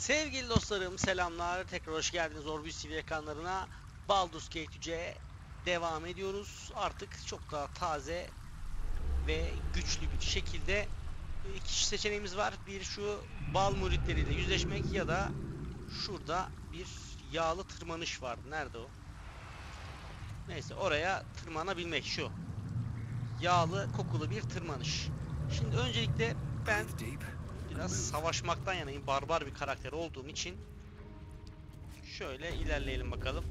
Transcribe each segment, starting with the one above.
Sevgili dostlarım, selamlar. Tekrar hoş geldiniz Orbis TV ekranlarına. Baldur's Gate 3'e devam ediyoruz. Artık çok daha taze ve güçlü bir şekilde iki seçeneğimiz var. Bir, şu bal müritleriyle yüzleşmek ya da şurada bir yağlı tırmanış var. Nerede o? Neyse, oraya tırmanabilmek şu. Yağlı kokulu bir tırmanış. Şimdi öncelikle ben biraz savaşmaktan yanayım. Barbar bir karakter olduğum için şöyle ilerleyelim bakalım.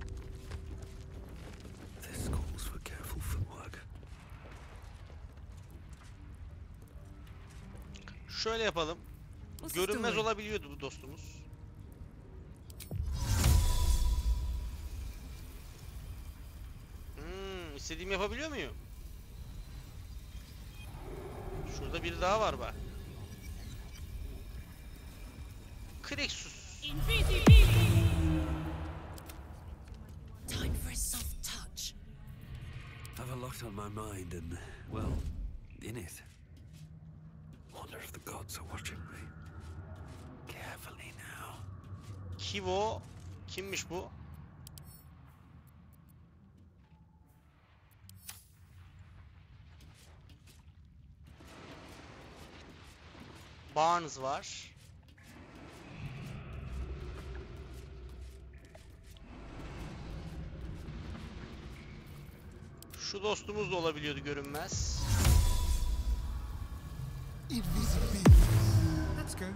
Şöyle yapalım. Görünmez olabiliyordu bu dostumuz. İstediğimi yapabiliyor muyum? Şurada biri daha var bak. Krexus. Time for a soft touch. I've a lot on my mind and, well, in it. Wonder if the gods are watching me. Carefully now. Kivo. Kimmiş bu? Barnes var. Şu dostumuz da olabiliyordu görünmez. Let's go.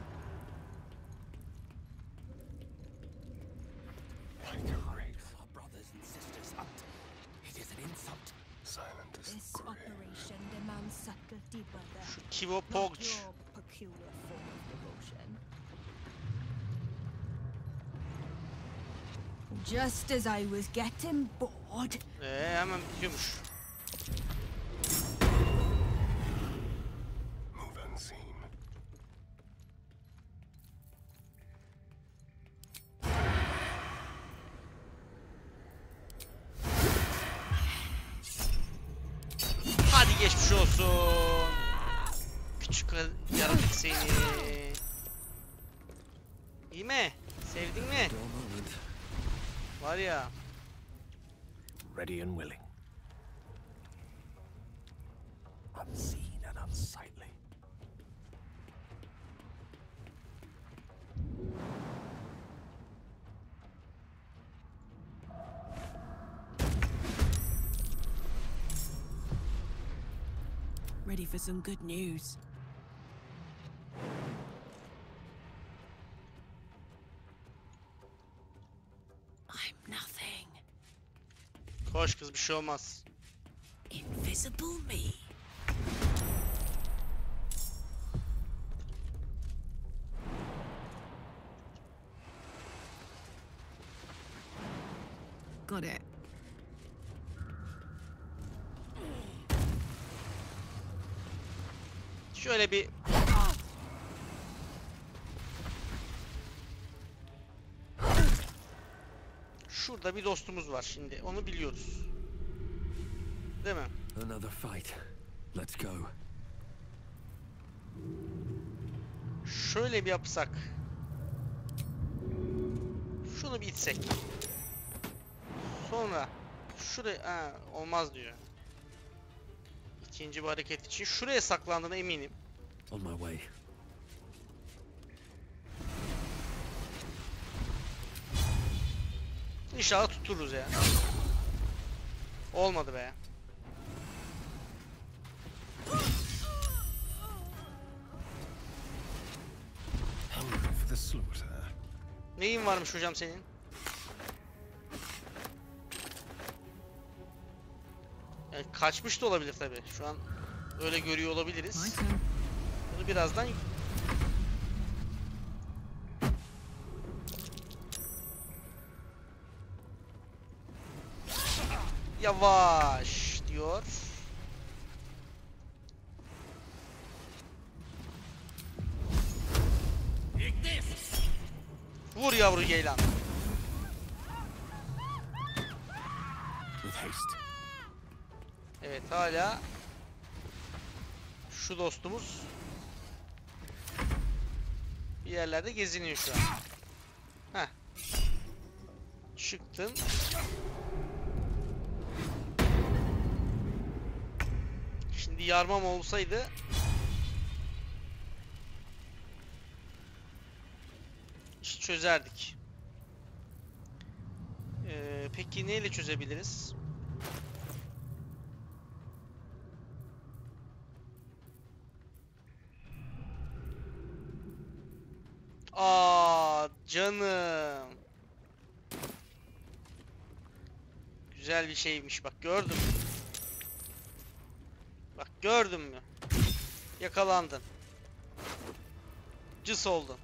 Our brothers and sisters out. It is an insult. Silent is This the grave. operation demands subtlety, brother. Şu Kivo Not Pogch. your peculiar form of devotion. Just as I was getting bored. Hemen bitiyormuş. Move unseen. Hadi geçmiş olsun. Küçük yaratık seni. İyi mi? Sevdin mi? Dull moment. Var ya. Ready and willing. Unseen and unsightly. Ready for some good news. I'm nothing. Koş kız, bir şey olmaz. Invisible me. Got it. Şöyle bir şurada bir dostumuz var şimdi. Onu biliyoruz. Değil mi? Another fight. Let's go. Şöyle bir yapsak. Şunu bir itsek. Sonra şuraya olmaz diyor. İkinci bir hareket için şuraya saklandığına eminim. On my way. İnşallah tuturuz ya. Olmadı be. Hungry for the slaughter. Neyin varmış hocam senin? Yani kaçmış da olabilir tabi. Şu an öyle görüyor olabiliriz. Bunu birazdan yavaş diyor. Vur yavru ceylan. With haste. Evet, hala şu dostumuz Bir yerlerde geziniyor şu an. Heh. Çıktın. Şimdi yarmam olsaydı işi çözerdik. Peki neyle çözebiliriz? Aa canım. Güzel bir şeymiş bak, gördün mü? Bak gördün mü? Yakalandın. Cıs oldun.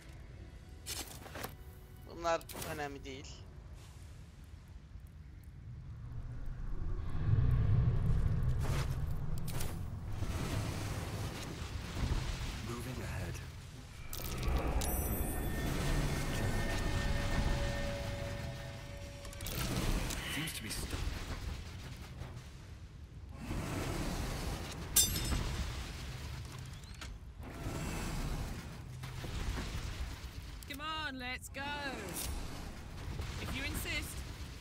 Bunlar önemli değil. Moving ahead. Seems to be stuck. Come on, let's go. If you insist.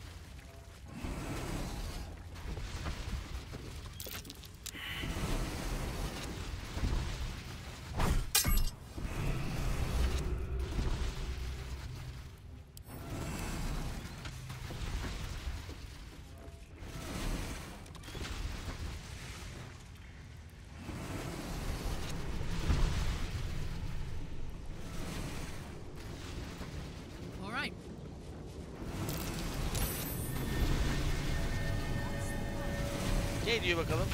All right. Ne diyor bakalım?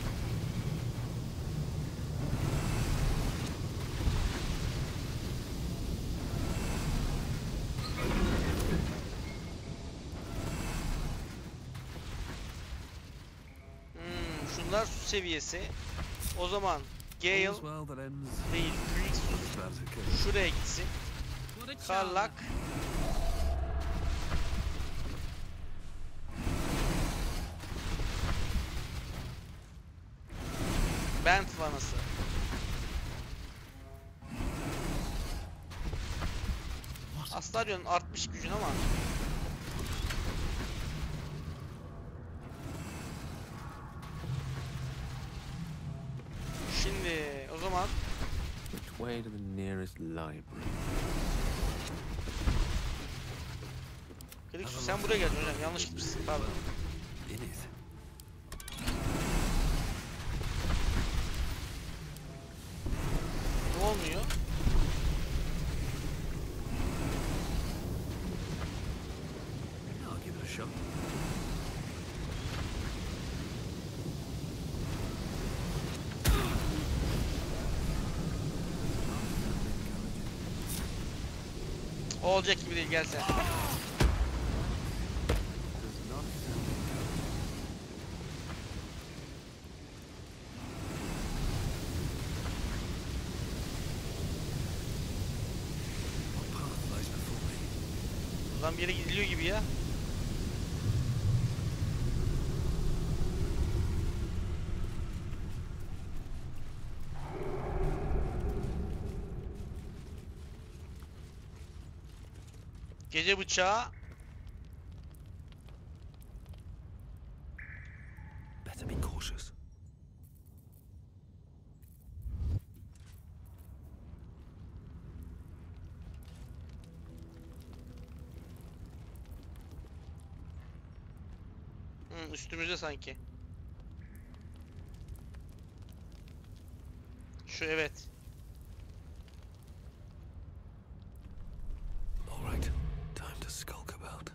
Şunlar su seviyesi. O zaman Gale All's well that ends değil, Krixus bad as it could. şuraya gitsin. What a Karlak charmer. Bent vanası. Astarion'un artmış gücün ama şimdi o zaman Which way to the nearest library? Krixus sen buraya geldin hocam, yanlış gitmişsin, pardon. In it. Ne olmuyor? I'll give it a shot. O olacak gibi değil, gel sen. Does not sound encouraging. What path lies before me? Buradan bir yere gidiliyor gibi ya. Gece bıçağı. Better be cautious. Üstümüzde sanki. Şu evet. All right, time to skulk about.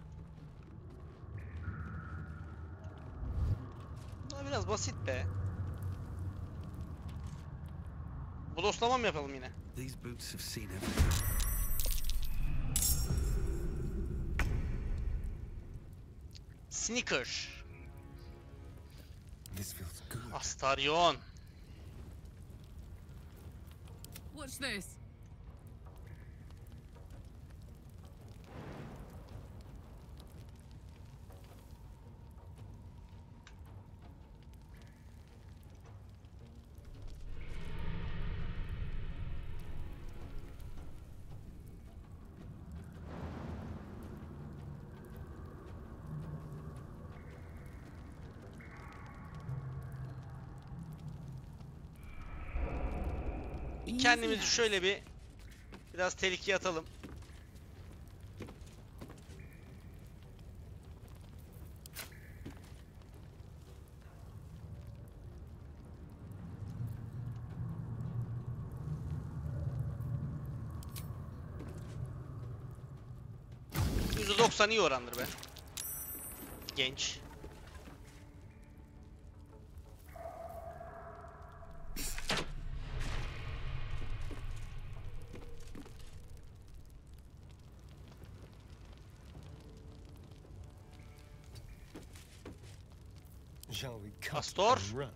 Bunlar biraz basit be. Bodoslama mı yapalım yine? These boots have seen everything. Sneaker. This feels good. Astarion. Watch this. Kendimizi şöyle biraz tehlikeye atalım. %90 iyi orandır be. Genç. Shall we cut Astor? and run?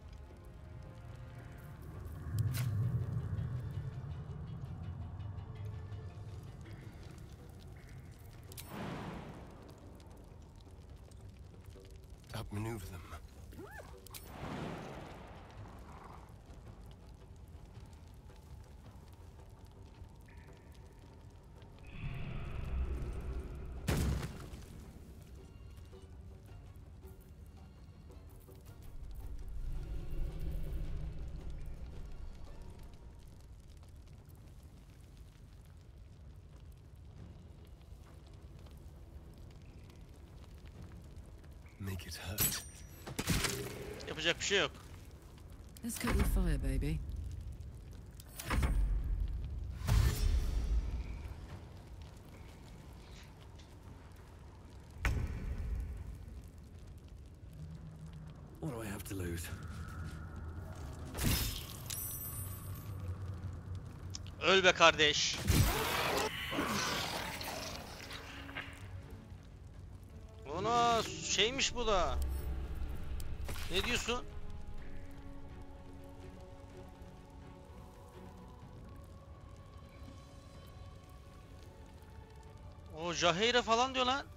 Outmaneuver them. Make it hurt. Yapacak bir şey yok. Let's cut your fire, baby. What do I have to lose? Öl be kardeş. Ona şeymiş bu da. Ne diyorsun? O Jaheira falan diyor lan.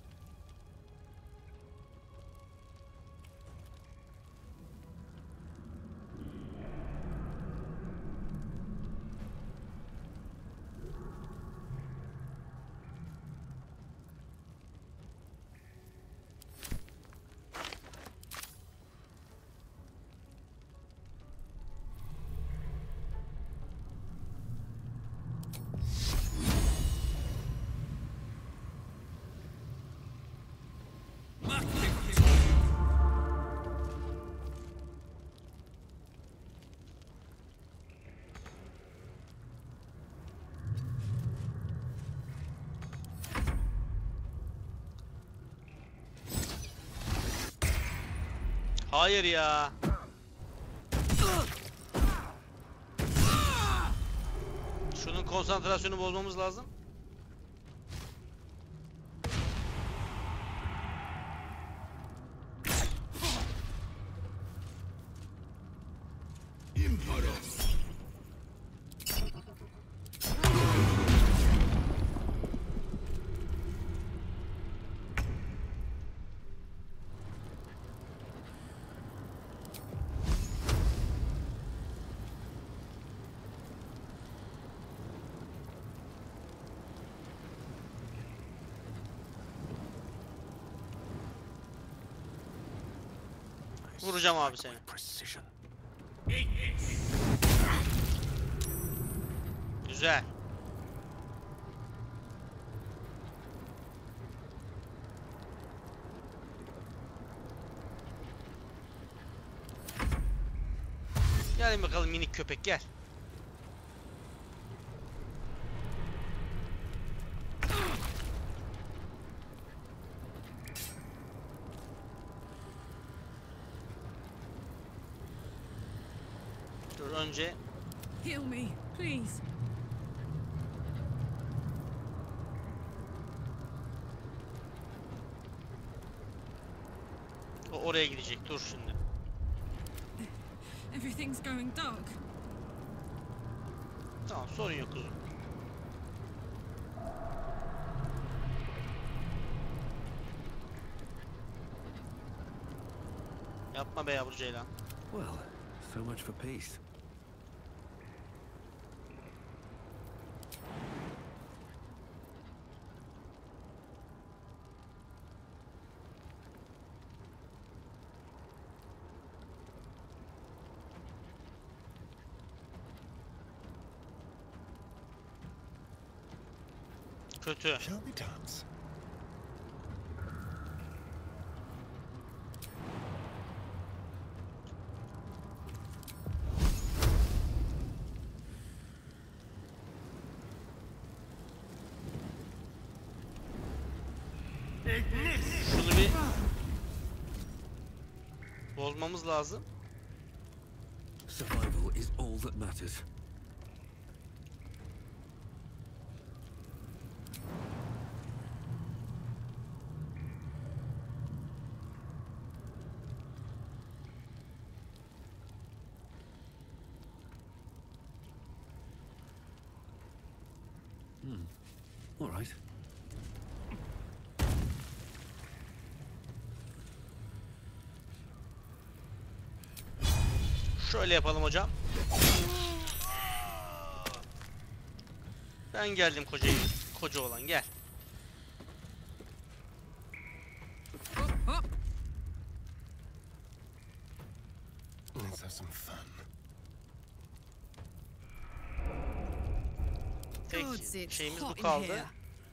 Hayır ya. Şunun konsantrasyonu bozmamız lazım. Vuracağım abi seni. Precision. Güzel. Gelin bakalım minik köpek gel. Dur önce Heal me, please. o oraya gidecek. Dur şimdi. Everything's going dark. Tamam sorun yok kuzum. Yapma be yavru ceylan. Well, so much for peace. Kötü. Shall we dance? Şunu bir bozmamız lazım. Survival is all that matters. All right. Şöyle yapalım hocam. Ben geldim koca olan gel. Let's have some fun. Tek Gods, it's şeyimiz bu hot in kaldı. here.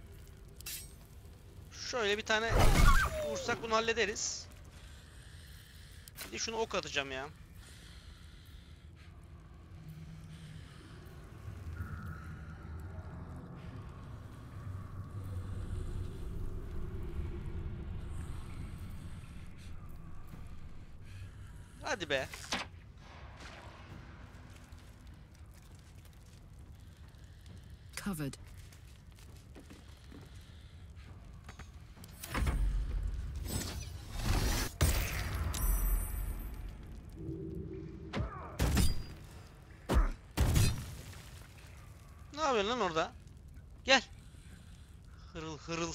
Şöyle bir tane vursak bunu hallederiz. Bir de şunu ok atacağım ya. Hadi be. Covered. Ne yapıyorsun lan orada? Gel. Hırıl hırıl.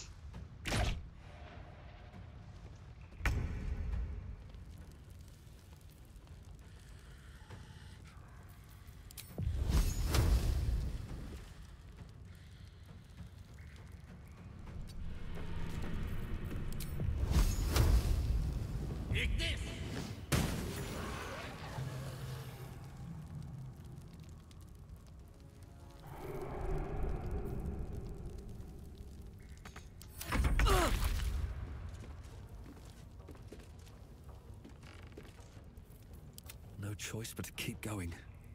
No choice but to keep going.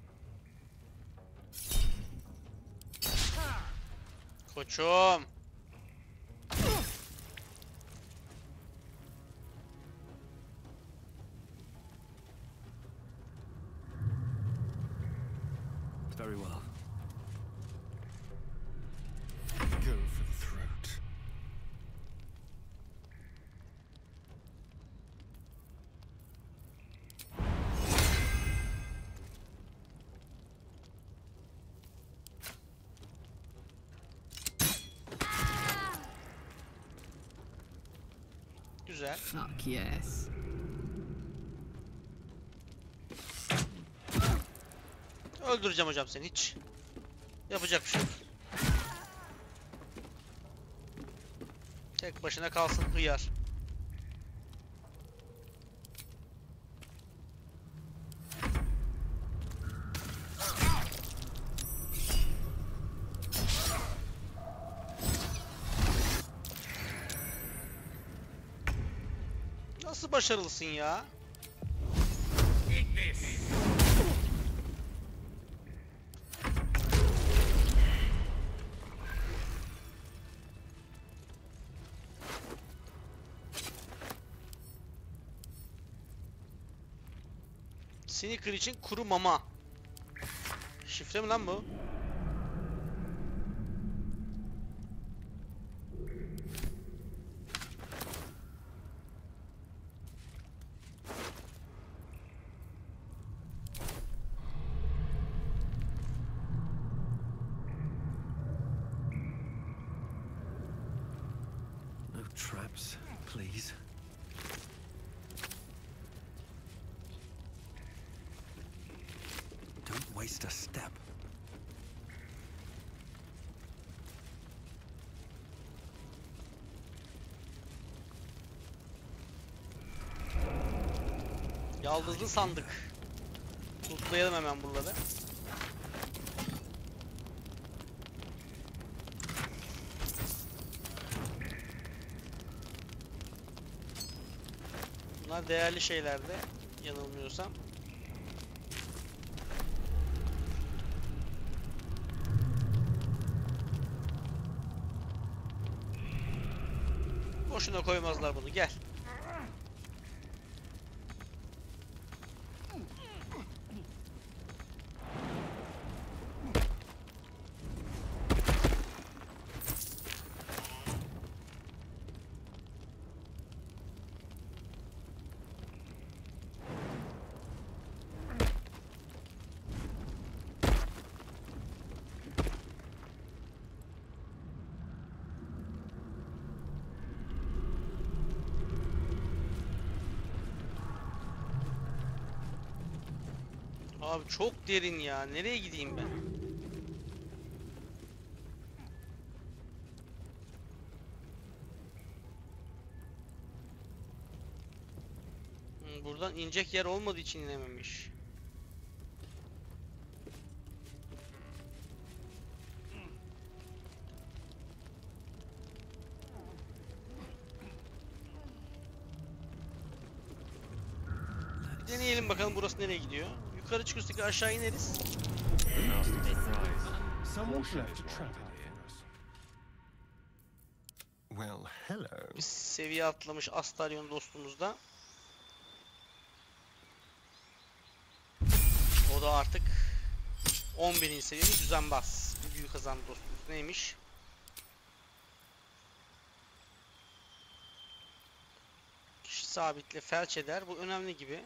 Koçum. Very well. Go for the throat. Güzel. Fuck yes. Öldüreceğim hocam seni hiç. Yapacak bir şey yok. Tek başına kalsın hıyar. Nasıl başarılısın ya? Sneaker için kuru mama. Şifre mi lan bu? No traps, please. Don't waste a step. Yaldızlı sandık. Tutlayalım hemen buraları. Bunlar değerli şeylerdi yanılmıyorsam. Boşuna koymazlar bunu. Gel. Abi çok derin ya. Nereye gideyim ben? Buradan inecek yer olmadığı için inememiş. Bir deneyelim bakalım burası nereye gidiyor. Yukarı çıkırsak aşağı ineriz. Someone's left a trap out for us. Well, hello. Biz seviye atlamış Astarion dostumuz da. O da artık 11. seviyede düzenbaz. Bir büyük kazandı dostumuz. Neymiş? Kişi sabitle felç eder. Bu önemli gibi.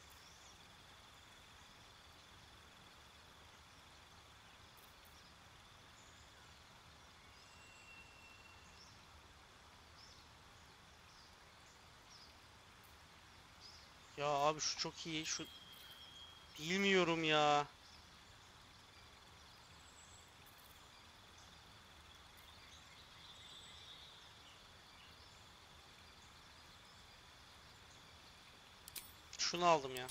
Ya abi şu çok iyi. Şu bilmiyorum ya. Şunu aldım ya.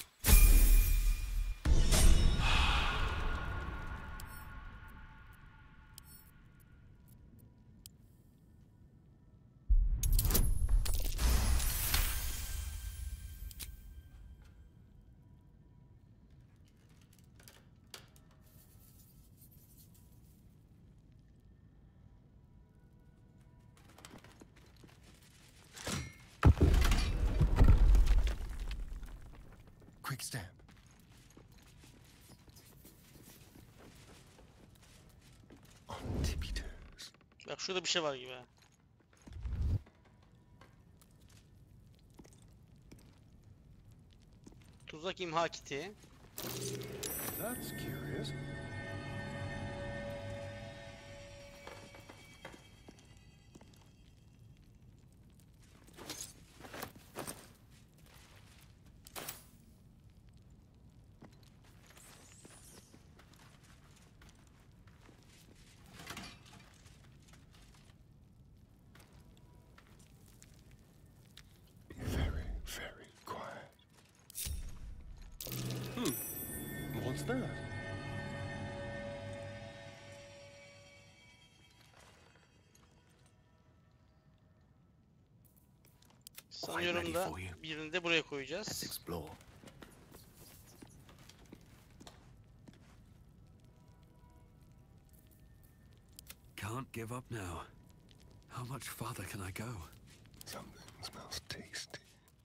Quick step. On tippy toes. Bak şurada bir şey var gibi ha. Tuzak imha kiti. That's curious. Very, very quiet. What's that? Sanıyorum da for you. birini de buraya Let's koyacağız. explore. Can't give up now. How much farther can I go? Something smells tasty.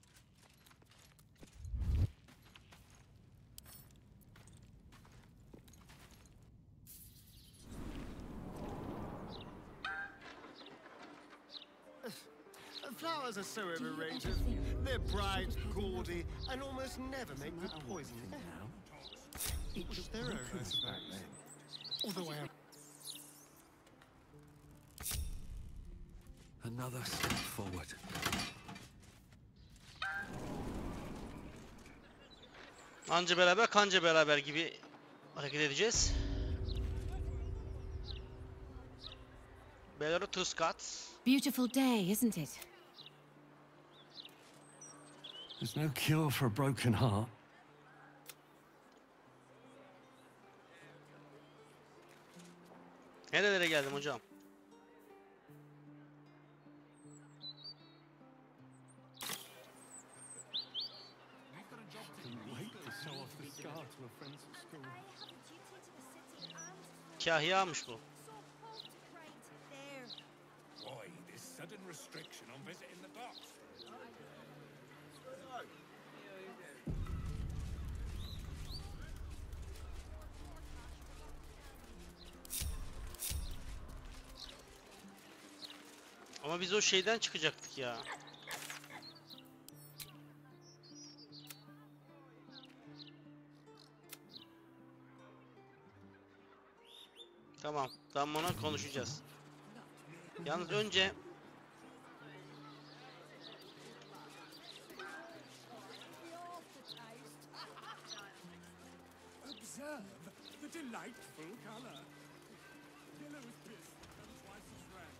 Flowers are so overrated. They're bright, gaudy, and almost never make good poison. Each of their own, I suppose. Although I am... Another step forward. Anca beraber kanca beraber gibi hareket edeceğiz. Belero Tuskat. Beautiful day, isn't it? There's no cure for a broken heart. Nerelere geldim hocam? couple of friends at school. I have a duty to the city and Kahyamış bu. so called to grind there. Why this sudden restriction on visiting the docks? Ama biz o şeyden çıkacaktık ya. Tamam, tam ona konuşacağız. Yalnız önce Observe the delightful color. Yellow is pissed and twice as red.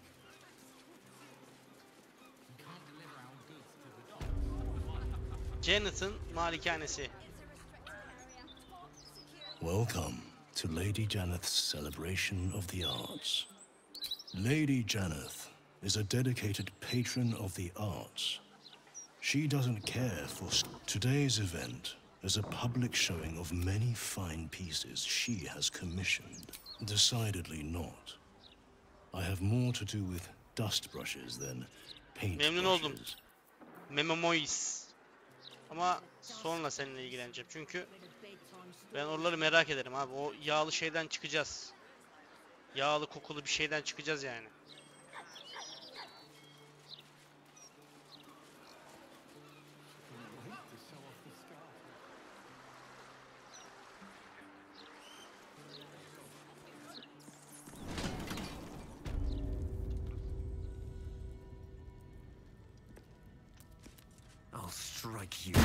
Janet'ın malikanesi. It's a restricted area. Secure. Welcome to Lady Janeth's celebration of the arts. Lady Janeth is a dedicated patron of the arts. She doesn't care for today's event is a public showing of many fine pieces she has commissioned. Decidedly not. I have more to do with dust brushes than paint Memnun oldum. brushes. Memomois. Ama sonra seninle ilgileneceğim çünkü ben oraları merak ederim abi. O yağlı şeyden çıkacağız. Yağlı kokulu bir şeyden çıkacağız yani. I'll strike you.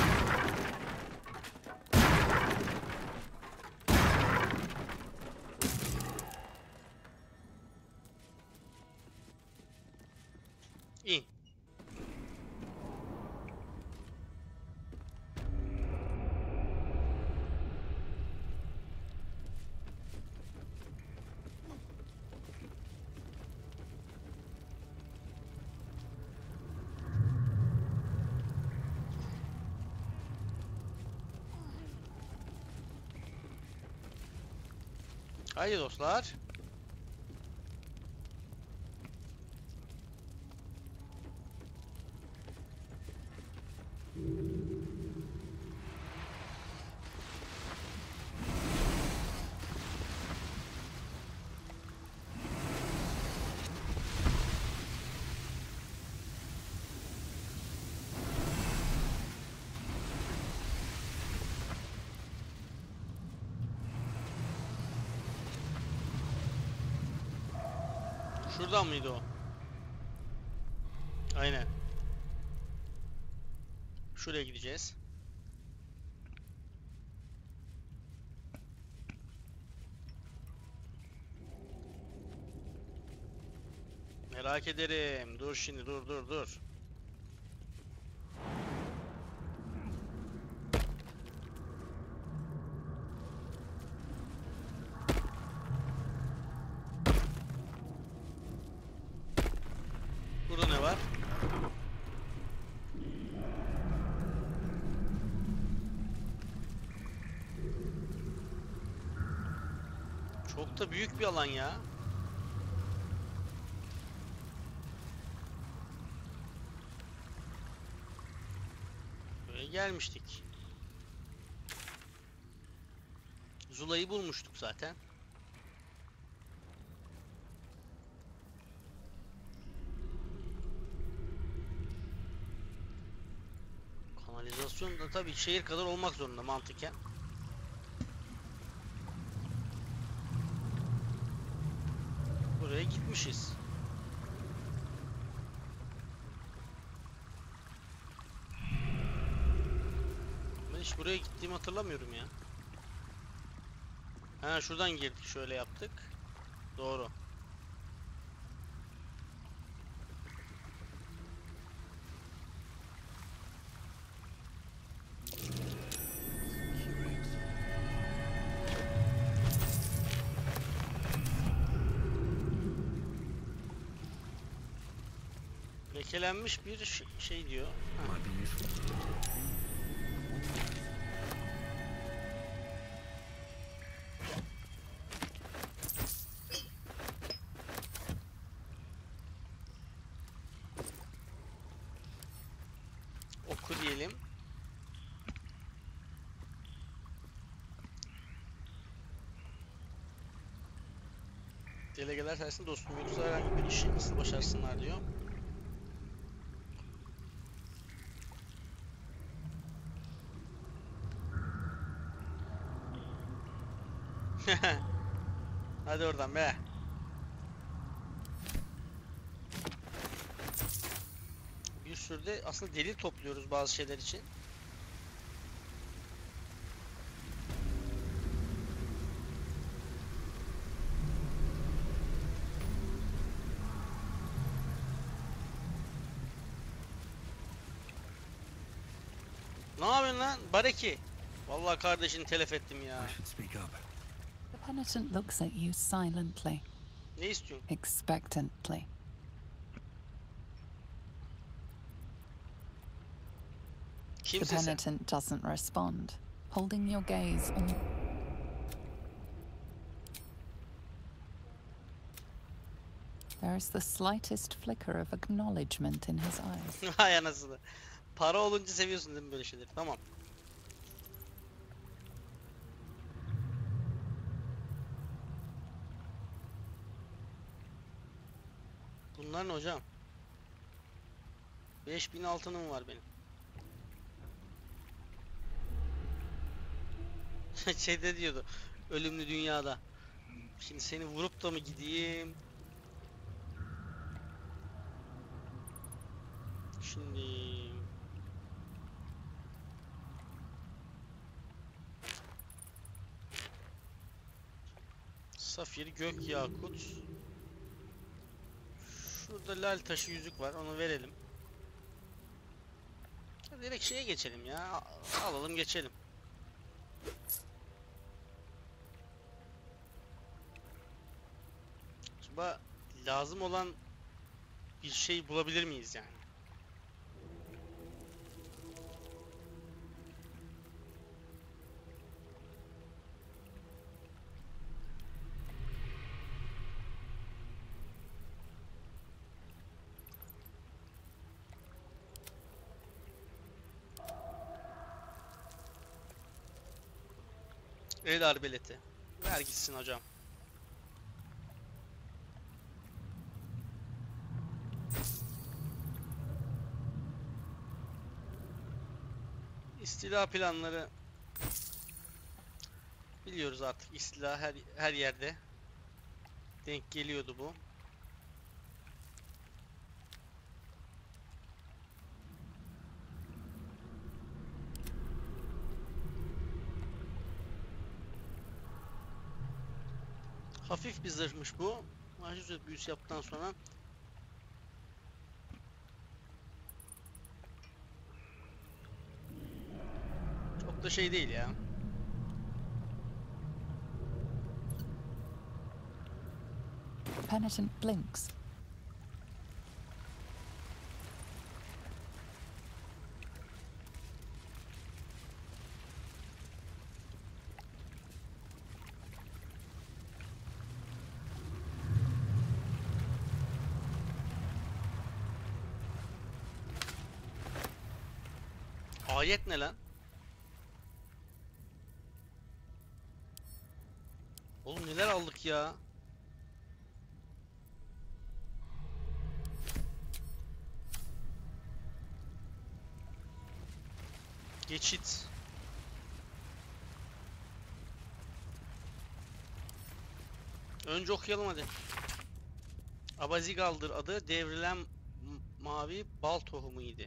İn. Haydi dostlar. Şuradan mıydı o? Aynen. Şuraya gideceğiz. Merak ederim. Dur şimdi, dur. Burada ne var? Çok da büyük bir alan ya. Buraya gelmiştik. Zula'yı bulmuştuk zaten. Kanalizasyon da tabii şehir kadar olmak zorunda mantıken. Buraya gitmişiz. Ben hiç buraya gittiğimi hatırlamıyorum ya. Ha, şuradan girdik, şöyle yaptık. Doğru. Lekelenmiş bir şey diyor. Ha. Might be useful. oku diyelim. Delegeler sayesinde dostum yoksa herhangi bir işi nasıl başarsınlar diyor. Hadi oradan be. Bir sürü de aslında delil topluyoruz bazı şeyler için. Ne yapıyorsun lan? Bareki. Vallahi kardeşini telef ettim ya. I should speak up. The penitent looks at you silently, Ne istiyorsun? expectantly. The Kimsin sen? penitent doesn't respond, holding your gaze on. There is the slightest flicker of acknowledgement in his eyes. Hay anasını. Para olunca seviyorsun değil mi böyle şeyleri? Tamam. Bunlar ne hocam? 5000 altınım var benim. Şeyde diyordu. Ölümlü dünyada. Şimdi seni vurup da mı gideyim? Şimdi Safir, gök yakut. Şurada lal taşı yüzük var. Onu verelim. Ya direkt şeye geçelim ya. Alalım geçelim. Acaba lazım olan bir şey bulabilir miyiz yani? El arbeleti. Ver gitsin hocam. İstila planları biliyoruz artık. İstila her yerde denk geliyordu bu. Hafif bir zırhmış bu. Mahcup büyüsü yaptıktan sonra çok da şey değil ya. The penitent blinks. Ayet ne lan? Oğlum neler aldık ya? Geçit. Önce okuyalım hadi. Abazigal'dır adı. Devrilen mavi bal tohumuydu.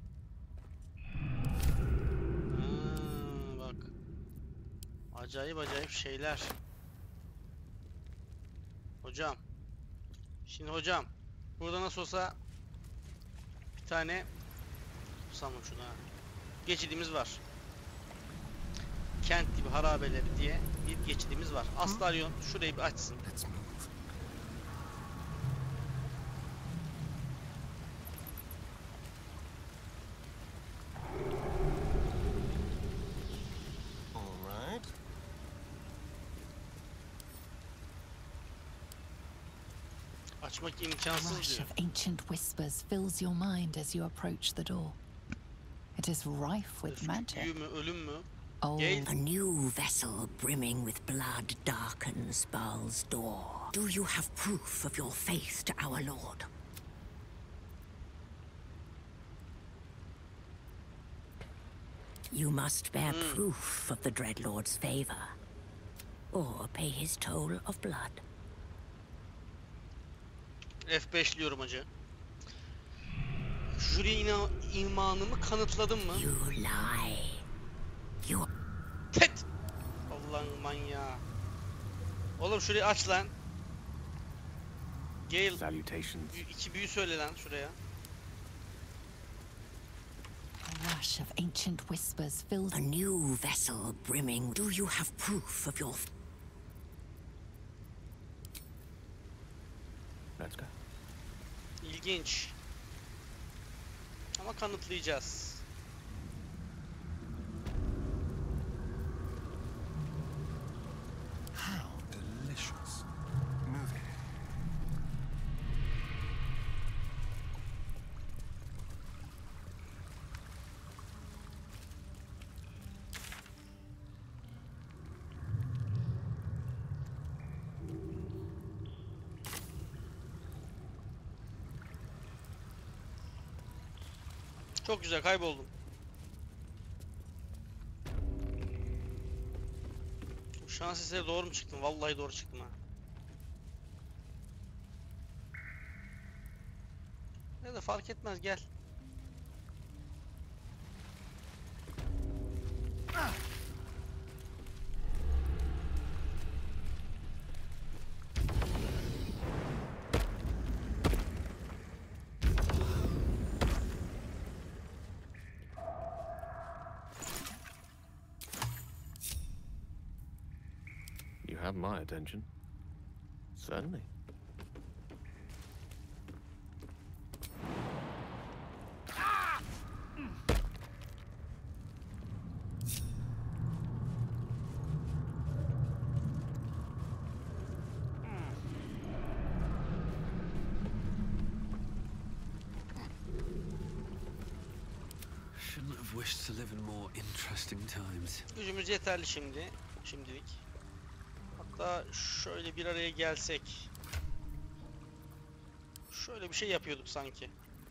Bak. Acayip acayip şeyler. Hocam. Şimdi hocam. Burada nasıl olsa bir tane sanırım şuna. Geçidimiz var. Kent gibi harabeleri diye bir geçidimiz var. Astaryon şurayı bir açsın. Let's move. All right. Açmak A imkansız rush diyor. of ancient whispers fills your mind as you approach the door. It It is rife with magic. Büyü mü, ölüm mü? Old Gale. A new vessel brimming with blood darkens Baal's door. Do you have proof of your faith to our lord? You must bear proof of the Dreadlord's favor, or pay his toll of blood. F5'liyorum hacı. Jüri imanımı kanıtladım mı? You lie. You Tet! Allah'ın manyağı. Oğlum şurayı aç lan. Gale, Salutations. iki büyü söyle lan şuraya. a rush of ancient whispers fills a new vessel brimming. Do you have proof of your Let's go. İlginç. Ama kanıtlayacağız. How delicious. Moving. Çok güzel, kayboldum. Şans eseri doğru mu çıktım? Vallahi doğru çıktım ha. Ya da fark etmez, gel. You have my attention. Certainly. Shouldn't have wished to live in more interesting times. Gücümüz yeterli şimdilik. Hatta şöyle bir araya gelsek. Şöyle bir şey yapıyorduk sanki.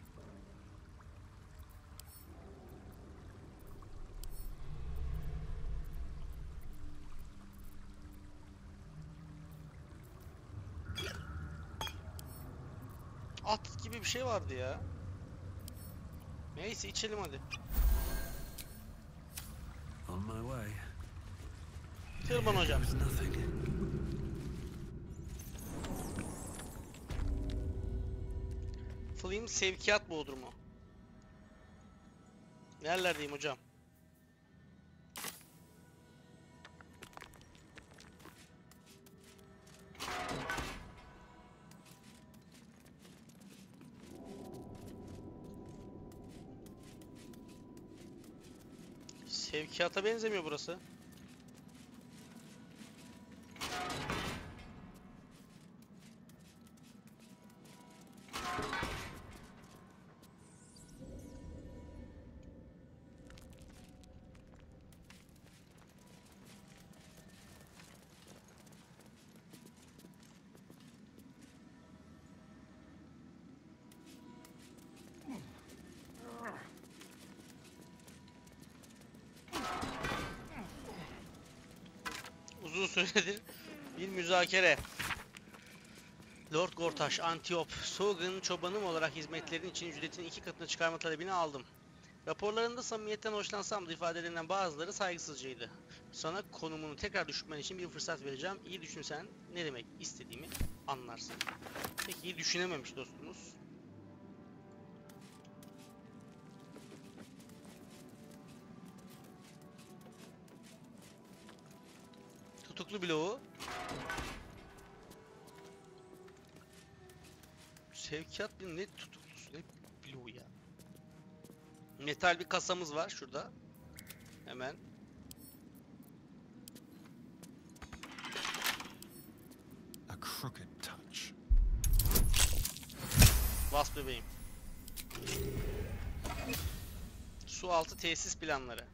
At gibi bir şey vardı ya. Neyse içelim hadi. On my way. Tırman hocam. There was nothing. Flim sevkiyat bodrumu. Nerelerdeyim hocam? Sevkiyata benzemiyor burası. Uzun süredir bir müzakere. Lord Gortaş, Antiop, Soğuk'un çobanım olarak hizmetlerin için ücretin 2 katını çıkarma talebini aldım. Raporlarında samimiyetten hoşlansam da ifadelerinden bazıları saygısızcaydı. Sana konumunu tekrar düşünmen için bir fırsat vereceğim. İyi düşünsen ne demek istediğimi anlarsın. Peki iyi düşünememiş dostumuz. Tutuklu bloğu. Sevkiyat bir ne tutuklusu, ne bloğu ya. Metal bir kasamız var şurada. Hemen. A crooked touch. Bas bebeğim. Su altı tesis planları.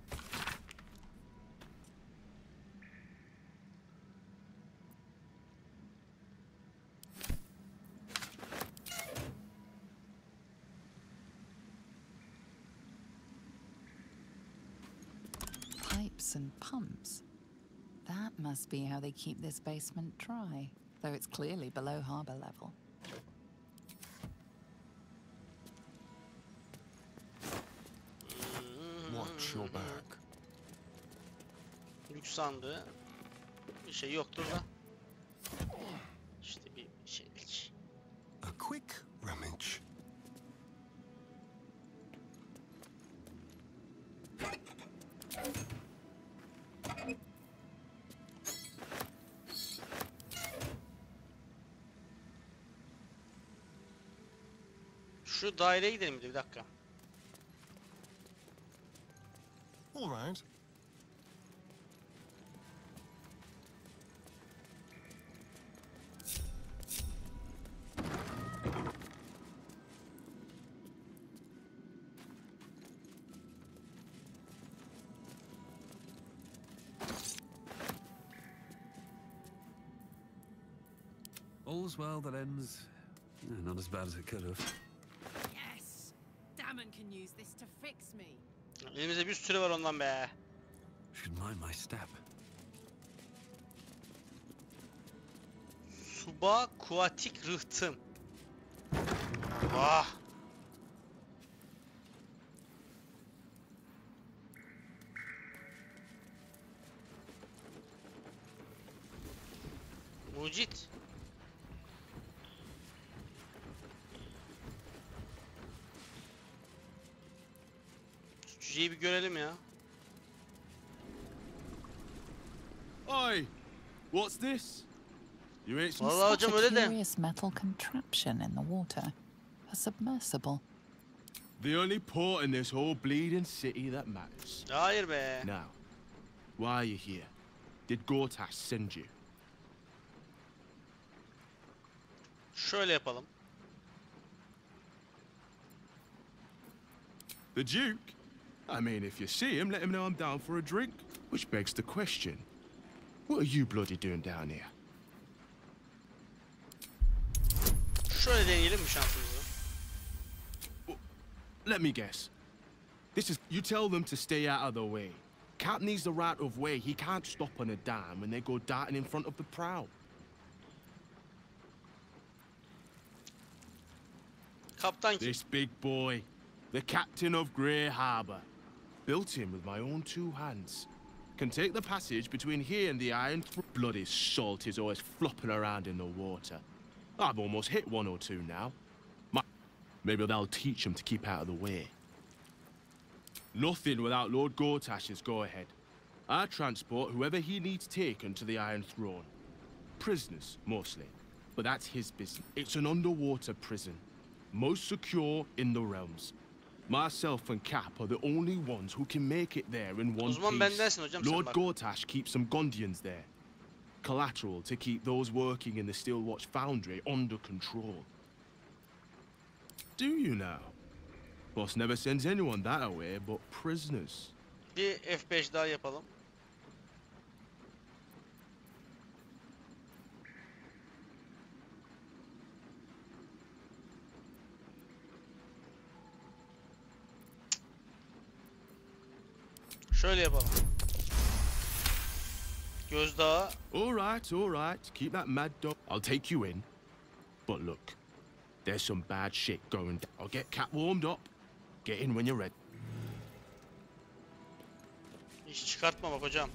Pipes and pumps. That must be how they keep this basement dry, though it's clearly below harbour level. Watch your back. Lüks sandığı. Bir şey yoktur da. İşte bir şeylik. A quick rummage. Şu daireye gidelim bir dakika. All right. All's well that ends. Not as bad as it could have. Yes! Damon can use this to fix me. Elimizde bir sürü var ondan be. Should mind my step. Suba kuatik rıhtım. Ah. Mucit. Şu cüceyi bir görelim ya. Oi! What's this? You ain't some Vallahi hocam öyle de. Curious metal contraption in the water. A submersible. the only port in this whole bleeding city that matters. Hayır be. Now, why are you here? Did Gortash send you? Şöyle yapalım. The Duke? I mean, if you see him, let him know I'm down for a drink. Which begs the question, what are you bloody doing down here? Şöyle deneyelim mi şansımızı? Let me guess. This is... You tell them to stay out of the way. Cap needs the right of way. He can't stop on a dime when they go darting in front of the prow. Kaptan kim? This big boy, the captain of Grey Harbour. Built him with my own two hands. Can take the passage between here and the Iron Bloody salt is always flopping around in the water. I've almost hit one or two now. Maybe they'll teach him to keep out of the way. Nothing without Lord Gortash's go-ahead. I transport whoever he needs taken to the Iron Throne. Prisoners, mostly. But that's his business. It's an underwater prison. Most secure in the realms. Myself and Cap are the only ones who can make it there in one Uzman piece. bendensin hocam sen Lord bak. Gortash keeps some Gondians there. Collateral to keep those working in the Steelwatch Foundry under control. Do you now? Boss never sends anyone that away but prisoners. Bir F5 daha yapalım. Şöyle yapalım. Gözdağı. All right. Keep that mad dog. I'll take you in. But look, there's some bad shit going down. I'll get Cap warmed up. Get in when you're ready. Hiç çıkartma bak hocam.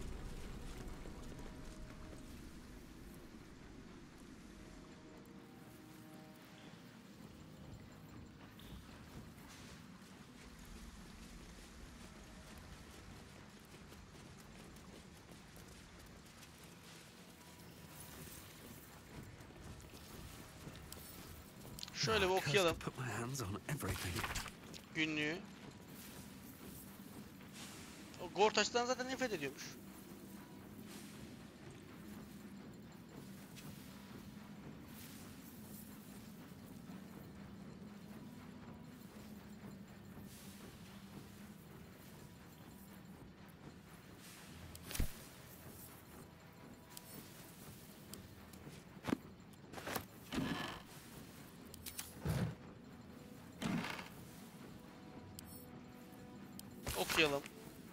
Şöyle bir okuyalım Put my hands on everything. günlüğü. O Gortaş'tan zaten nefret ediyormuş. Okuyalım.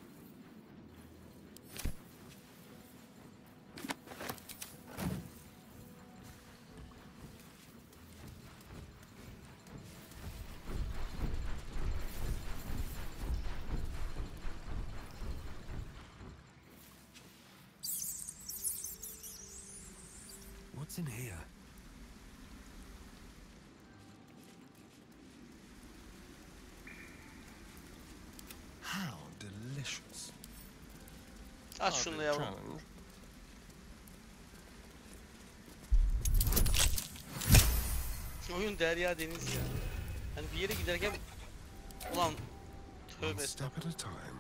What's in here? How delicious. Aç şunu da yavrum. Challenge. Oyun derya deniz ya. Hani bir yere giderken ulan tövbe One estağfurullah. step at a time.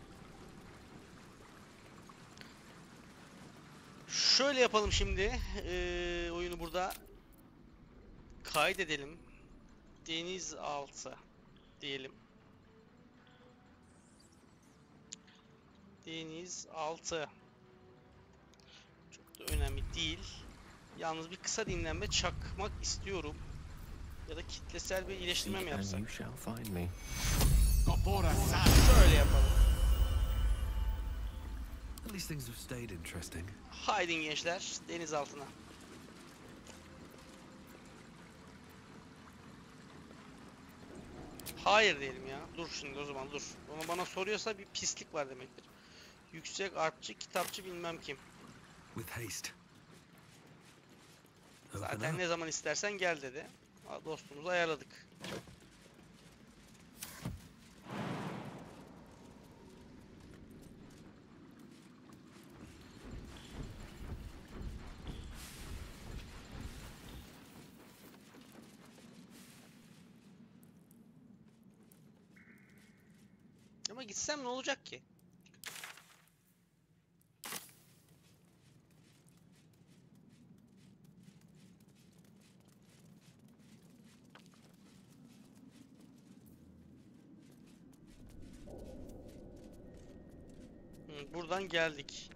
Şöyle yapalım şimdi. Oyunu burada kaydedelim. Denizaltı diyelim. Denizaltı. Çok da önemli değil. Yalnız bir kısa dinlenme çakmak istiyorum. Ya da kitlesel bir iyileştirme mi And yapsak? you shall find me. Şöyle yapalım. At least things have stayed interesting. Haydin gençler, deniz altına. Hayır diyelim ya. Dur şimdi o zaman dur. Onu bana soruyorsa bir pislik var demektir. Yüksek artçı, kitapçı bilmem kim. With haste. Open Zaten up. ne zaman istersen gel dedi. Dostumuzu ayarladık. Ama gitsem ne olacak ki? Buradan geldik.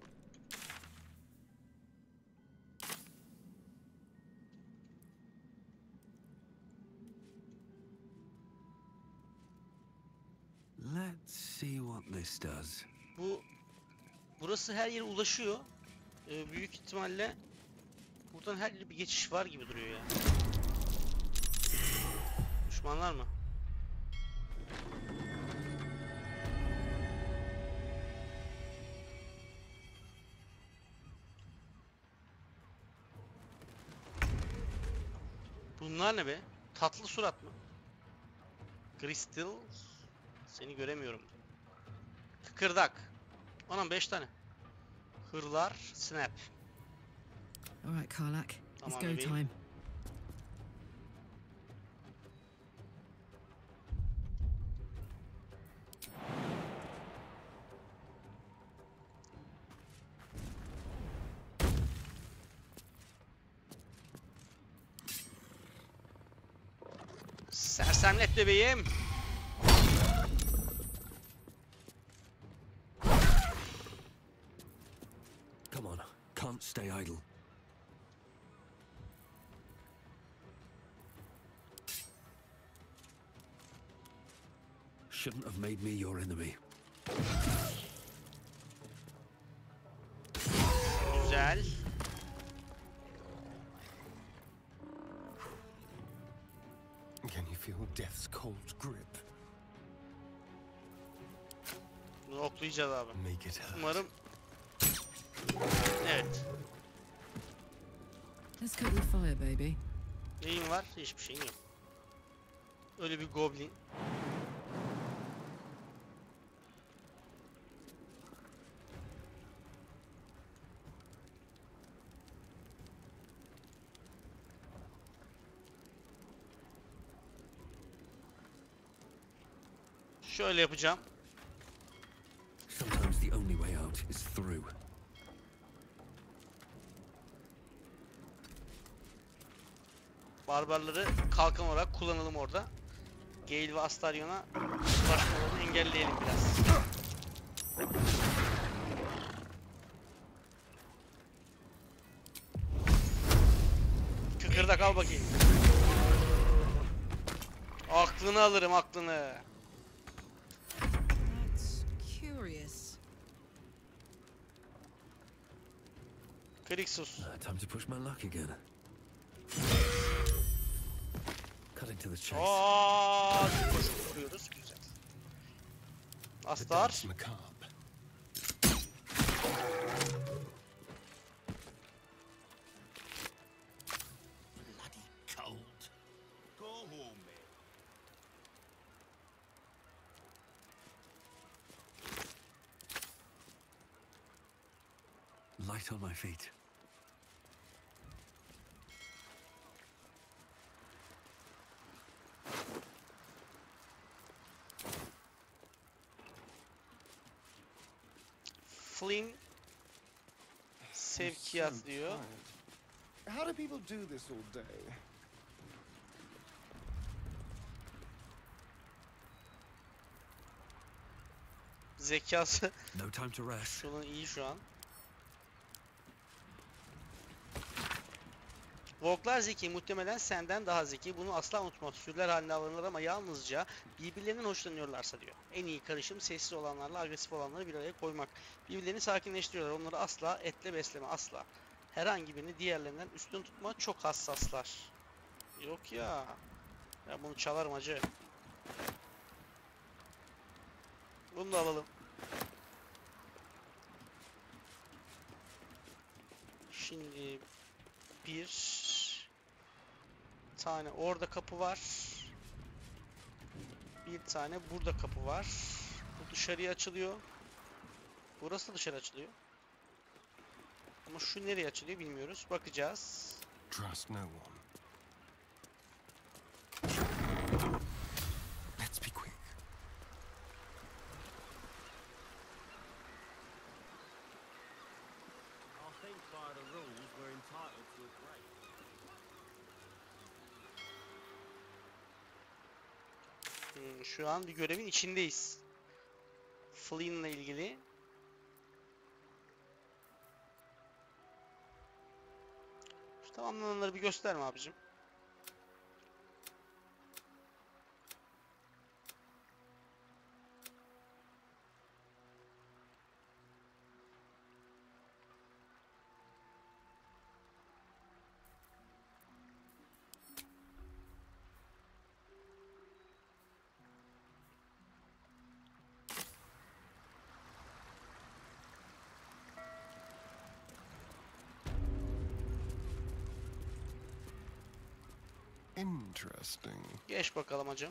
Let's see what this does. Burası her yere ulaşıyor. Büyük ihtimalle buradan her yere bir geçiş var gibi duruyor ya. Düşmanlar mı? Bunlar ne be? Tatlı surat mı? Crystal. Seni göremiyorum. Kıkırdak. Anam 5 tane. Hırlar. Snap. All right, Karlak. It's Tamam go bebeğim. time. Sersemlet bebeğim. Come on, can't stay idle. Shouldn't have made me your enemy. Güzel. Can you feel death's cold grip? Bunu oklayacağız abi. Make it hurt. Umarım. Evet. Let's cook with fire, baby. Neyin var? Hiçbir şeyim yok. Öyle bir goblin. Şöyle yapacağım. Sometimes the only way out is through. Barbarları kalkan olarak kullanalım orada. Gale ve Astarion'a ulaşmalarını engelleyelim biraz. Kıkırdak al bakayım. Aklını alırım, aklını. Krixus. Time to push my luck again. Cutting to the chase. Koşup vuruyoruz. Güzel. Astar. Light on my feet. Flynn sevkiyat diyor. How do people do this all day? Zekası No time to rest. şunun iyi şu an. Volklar zeki, muhtemelen senden daha zeki. Bunu asla unutma. Sürüler halinde avlanır ama yalnızca birbirlerinden hoşlanıyorlarsa diyor. En iyi karışım sessiz olanlarla agresif olanları bir araya koymak. Birbirlerini sakinleştiriyorlar. Onları asla etle besleme, asla. Herhangi birini diğerlerinden üstün tutma, çok hassaslar. Yok ya. Ya bunu çalarım hacı. Bunu da alalım. Şimdi bir tane orada kapı var. Bir tane burada kapı var. Bu dışarıya açılıyor. Burası da dışarı açılıyor. Ama şu nereye açılıyor bilmiyoruz. Bakacağız. Trust no one. Let's be quick. I think by the rules we're entitled to a break. Şu an bir görevin içindeyiz. Flynn'le ilgili. Şu tamamlananları bir gösterme abicim. Interesting. Geç bakalım hacım.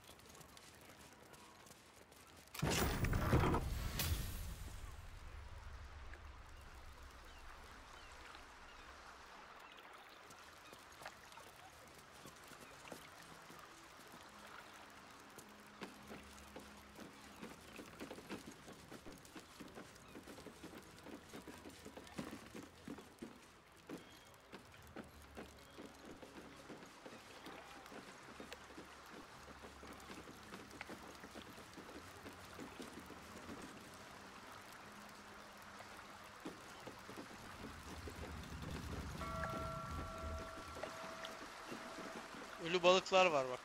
Ölü balıklar var bak.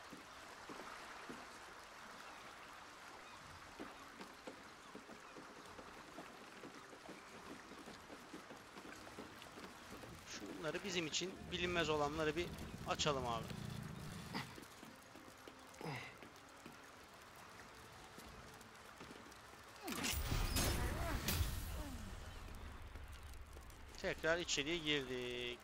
Şunları bizim için bilinmez olanları bir açalım abi. Tekrar içeriye girdik.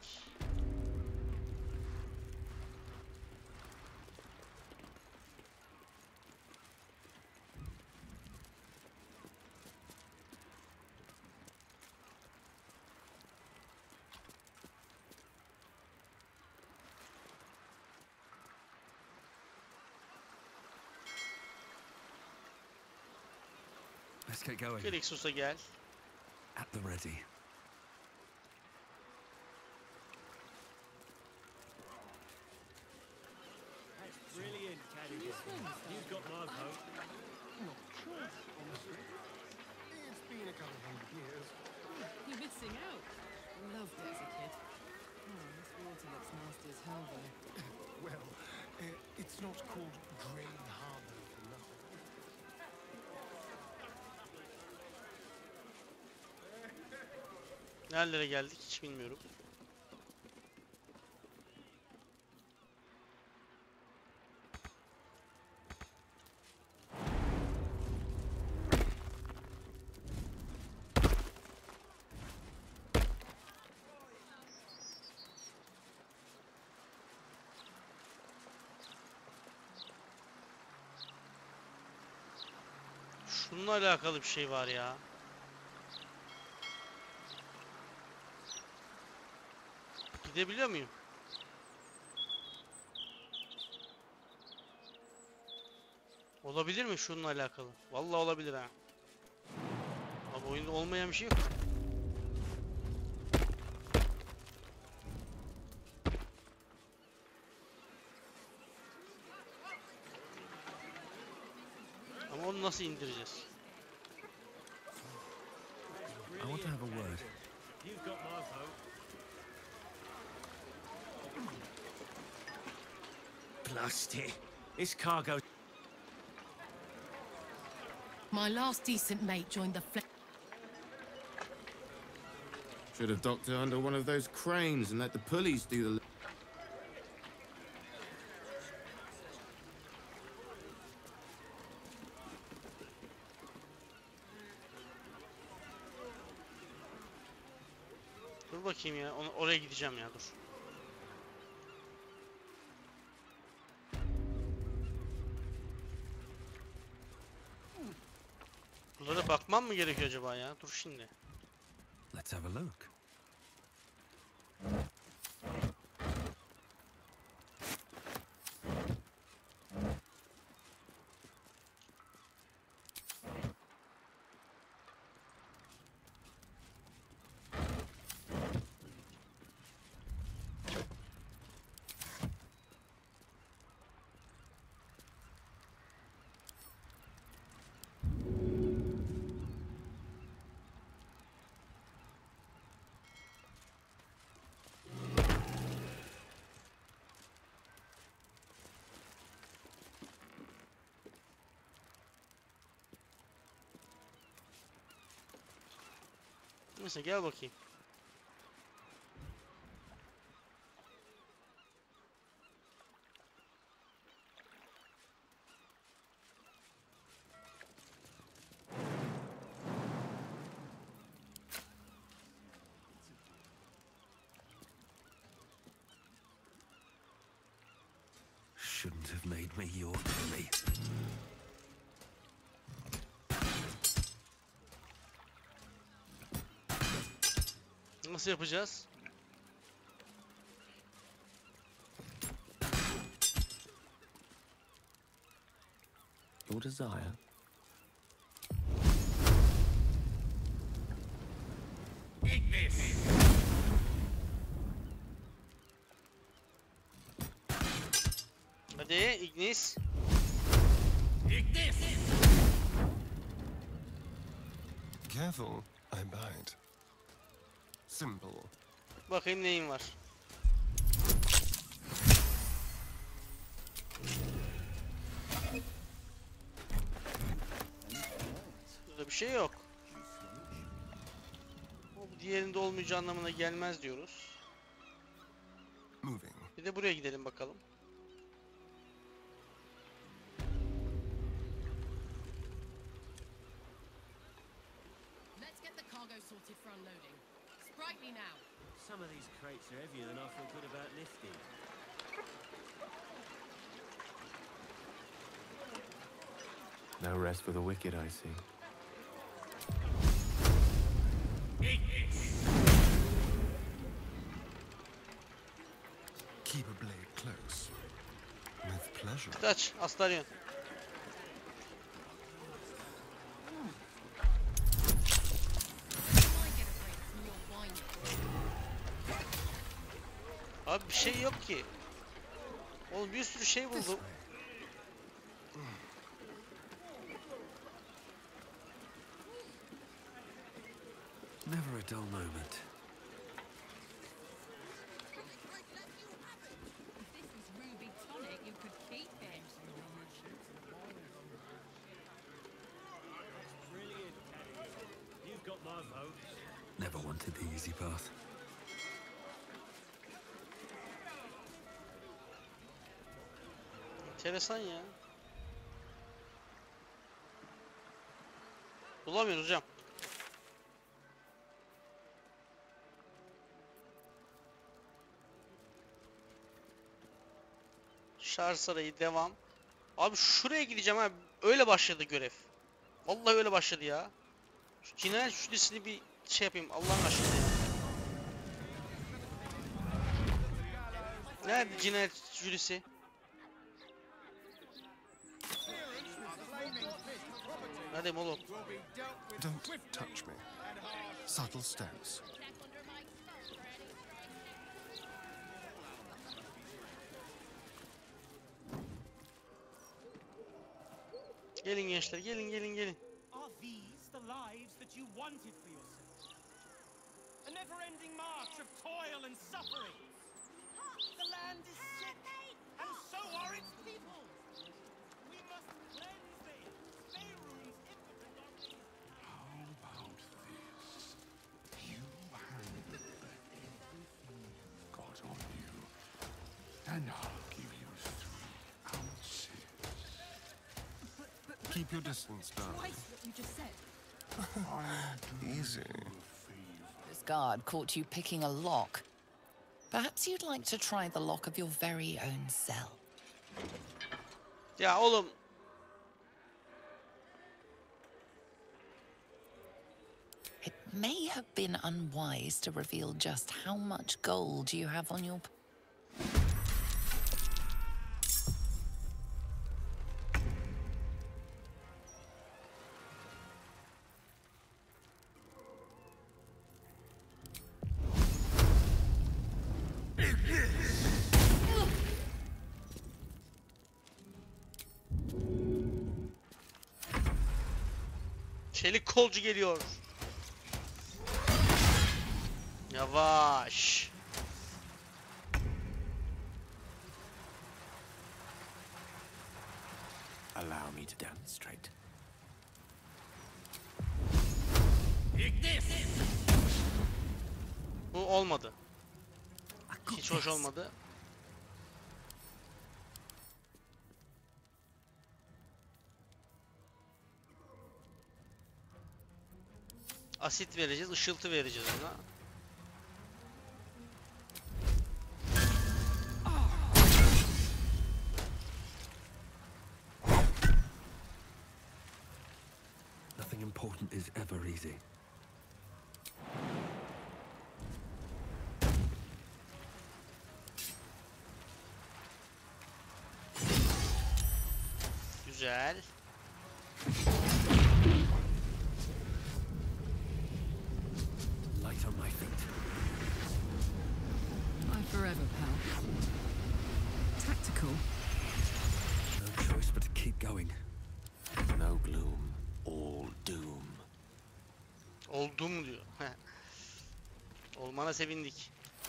Let's get going. Krixus'a gel. At the ready. That's brilliant, Cadigan. You've got my vote. Not choice, honestly. It's been a couple of years. You're missing out. Loved it as a kid. Oh, this water looks nasty as hell, though. Well, it's not called Grey Harbour for nothing. Nerelere geldik hiç bilmiyorum. Şununla alakalı bir şey var ya. Gidebiliyor muyum? Olabilir mi şununla alakalı? Vallahi olabilir ha. Abi oyunda olmayan bir şey yok. Ama onu nasıl indireceğiz? I want to have a word. You've got my vote. Blast it. This cargo. My last decent mate joined the fleet. Should have docked her under one of those cranes and let the pulleys do the... Dur bakayım ya. Oraya gideceğim ya dur. Bunlara bakmam mı gerekiyor acaba ya? Dur şimdi. Let's have a look. Neyse gel bakayım. Shouldn't have made me your enemy. Nasıl yapacağız? Your desire. Hadi Ignis. Careful, I bite. Simple. Bakayım neyin var. Burada bir şey yok. Bu diğerinde olmayacağı anlamına gelmez diyoruz. Moving. Bir de buraya gidelim bakalım. Let's get the cargo sorted for unloading. Sprightly now. Some of these crates are heavier than I feel good about lifting. No rest for the wicked, I see. Keep a blade close. With pleasure. Kaç Astarion. Abi bir şey yok ki. Oğlum bir sürü şey buldum. Never a dull moment. If this is ruby tonic, you could keep it. Brilliant, Caddy. You've got my vote. Never wanted the easy path. Enteresan ya. Bulamıyoruz hocam. Şarj sarayı devam. Abi şuraya gideceğim abi. Öyle başladı görev. Vallahi öyle başladı ya. Şu cinayet şuresini bir şey yapayım. Allah'ın aşkına ya. Nerede cinayet jürisi? Neredeyim oğlum? Don't touch me. Subtle steps. Gelin gençler, gelin. Are these the lives that you wanted for yourself? A never-ending march of toil and suffering. The land is sick, and so are its people. We must cleanse it. Faerun's impotent on these. How about this? You hand everything you've got on you, and I'll give you 3 ounces. Keep your distance, darling. Twice what you just said. Easy. This guard caught you picking a lock. Perhaps you'd like to try the lock of your very own cell. Ya oğlum. It may have been unwise to reveal just how much gold you have on your... Çelik kolcu geliyor. Yavaş. Allow me to demonstrate. Bu olmadı. Hiç hoş olmadı. Asit vereceğiz, ışıltı vereceğiz ona. Nothing important is ever easy. Güzel. Light on my feet. I forever, pal. Tactical. No choice but to keep going. No gloom, all doom. Oldum diyor. Olmana sevindik.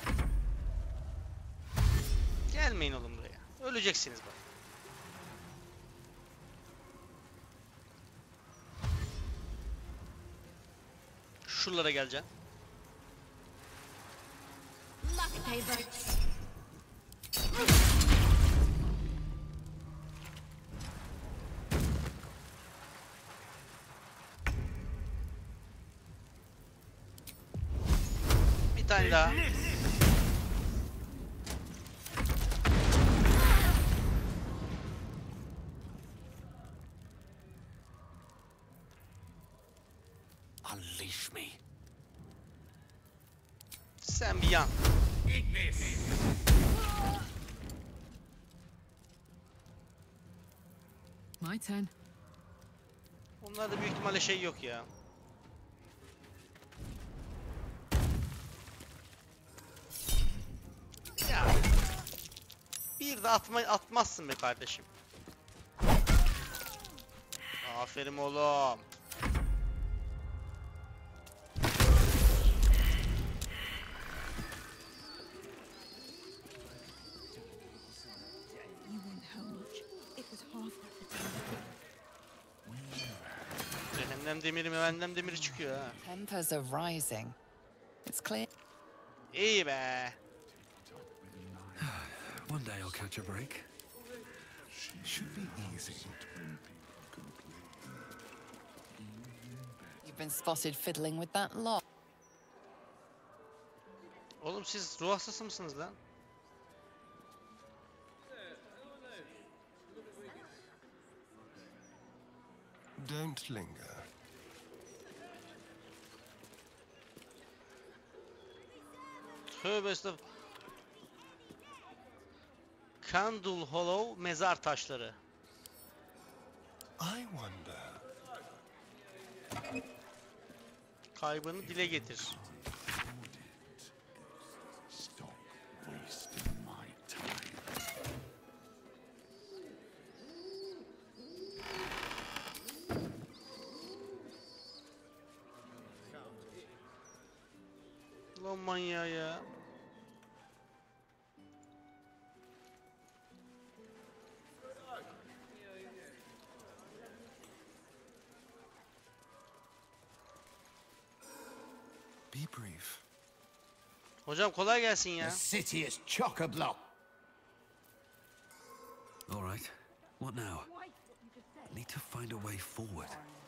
Gelmeyin oğlum buraya. Öleceksiniz bak. Şuralara geleceğim. Bir tane daha. Unleash me. Sen bir yan. My turn. Onlarda büyük ihtimalle şey yok ya. Ya. Bir de atmazsın be kardeşim. Aferin oğlum. Cehennem demiri çıkıyor ha. Tempers are rising. It's clear. İyi be. One day I'll catch a break. Should be easy. You've been spotted fiddling with that lock. Oğlum siz ruh hastası mısınız lan? Don't linger. Tövbe estağfurullah. Candle Hollow mezar taşları. I wonder. Kaybını dile getir. Stop wasting my time. Lan manyağı ya. Be brief. Hocam kolay gelsin ya. The city is chock-a-block. All right. What now? Need to find a way forward.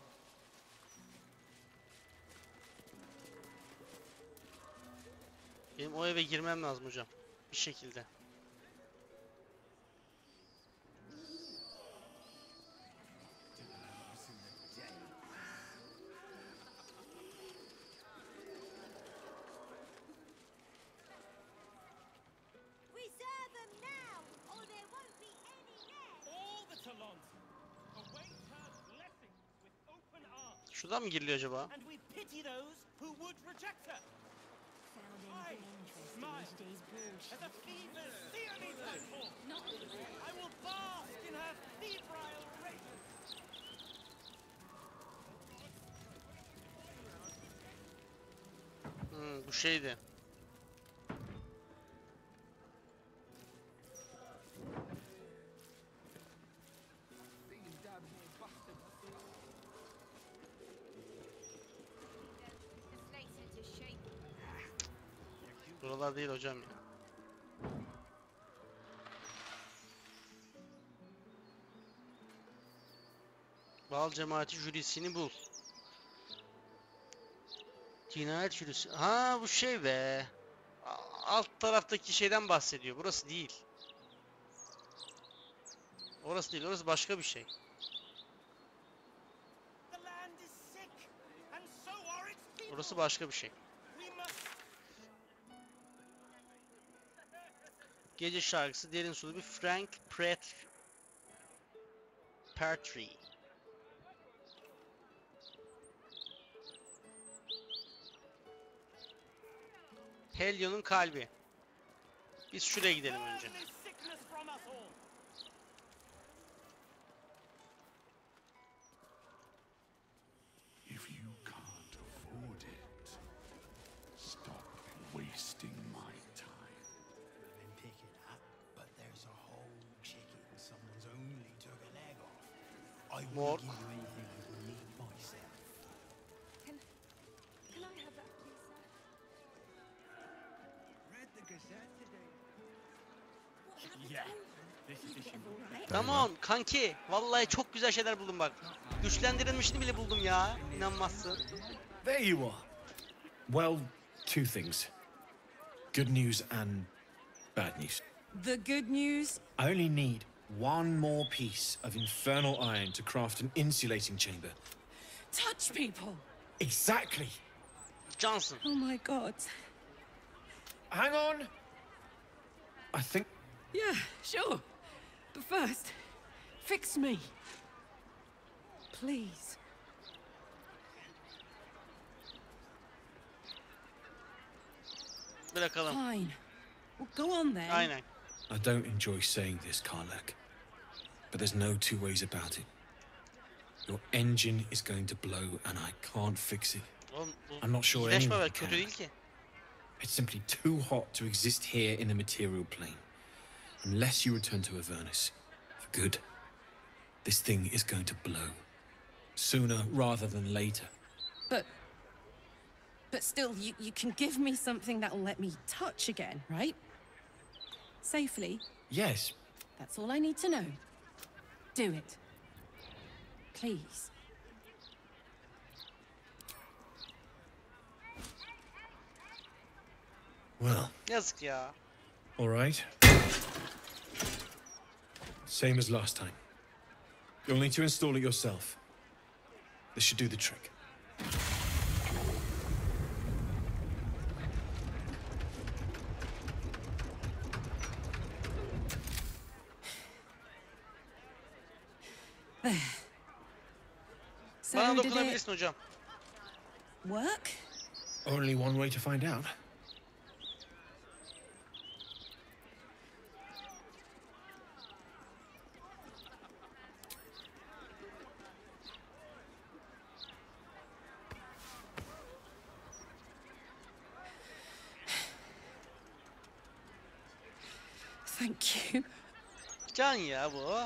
Benim o eve girmem lazım hocam. Bir şekilde. Reserve them now, or there won't be any left. All the Talons await her blessings with open arms, Şuradan mı giriliyor acaba? and we pity those who would reject her. I smile as a fever's theory platform. I will bask in her febrile radiance. Bu şeydi. Buralar değil hocam ya. Bal cemaati jürisini bul. Cinayet jürisi. Ha bu şey be. Alt taraftaki şeyden bahsediyor. Burası değil. Orası değil. Orası başka bir şey. The land is sick, and so are its people. Orası başka bir şey. We must Gece şarkısı derin sulu bir Frank Partry. Helion'un kalbi. Biz şuraya gidelim önce. burn this sickness from us all. If you can't afford it, stop wasting my time. And pick it up, but there's a whole chicken someone's only took a leg off. I More. won't give you anything I will need myself. Can I have that, please, sir? Read the Gazette today. Yeah. Tamam kanki. Vallahi çok güzel şeyler buldum bak. Güçlendirilmişini bile buldum ya. İnanmazsın. There you are. Well, two things. Good news and bad news. The good news? I only need one more piece of infernal iron to craft an insulating chamber. Touch people. Exactly. Johnson. Oh my God. Hang on. I think... Yeah, sure. But first, fix me. Please. Bırakalım. Fine. Well, go on then. Aynen. I don't enjoy saying this, Karlak, but there's no two ways about it. Your engine is going to blow and I can't fix it. Oğlum, bu I'm not sure iyileşme anyone be, kötü can. değil ki. It's simply too hot to exist here in the material plane. Unless you return to Avernus for good, this thing is going to blow. Sooner rather than later. But But still, you can give me something that'll let me touch again, right? Safely. Yes. That's all I need to know. Do it. Please. Well, Yazık ya. all right. Same as last time. You'll need to install it yourself. This should do the trick. There. So Bana did it dokunabilirsin hocam. work? Only one way to find out. Thank you. Can ya bu.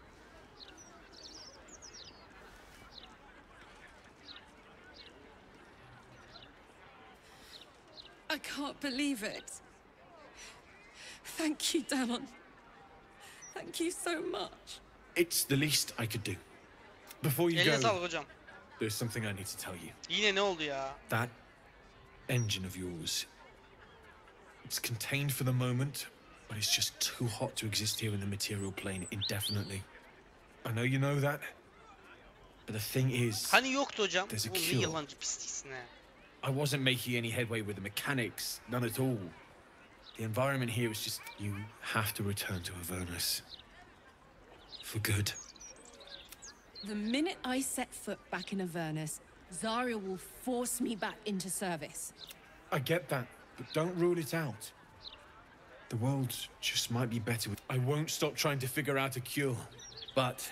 I can't believe it. Thank you, Danon. Thank you so much. It's the least I could do. Before you Eline go, sağlık hocam. there's something I need to tell you. Yine ne oldu ya? That engine of yours, it's contained for the moment, but it's just too hot to exist here in the material plane indefinitely. I know you know that, but the thing is, Hani yoktu hocam? There's a Bu ne cure. yalancı pisliksin ha. I wasn't making any headway with the mechanics, none at all. The environment here is just... You have to return to Avernus. For good. The minute I set foot back in Avernus, Zarya will force me back into service. I get that, but don't rule it out. The world just might be better with... I won't stop trying to figure out a cure, but...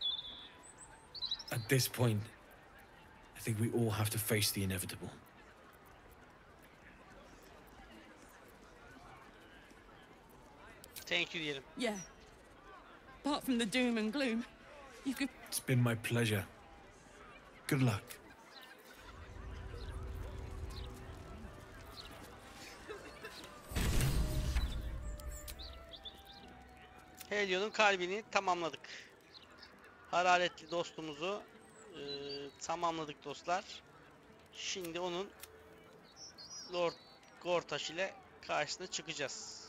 At this point, I think we all have to face the inevitable. Thank you diyelim. Yeah. Apart from the doom and gloom, you could... It's been my pleasure. Good luck. Helion'un kalbini tamamladık. Hararetli dostumuzu tamamladık dostlar. Şimdi onun Lord Gortaş ile karşısına çıkacağız.